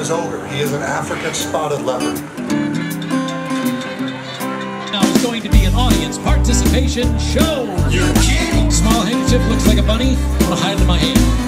is ogre. He is an African spotted leopard. Now it's going to be an audience participation show. You're kidding! Small handkerchief looks like a bunny. I'm gonna hide it in my hand.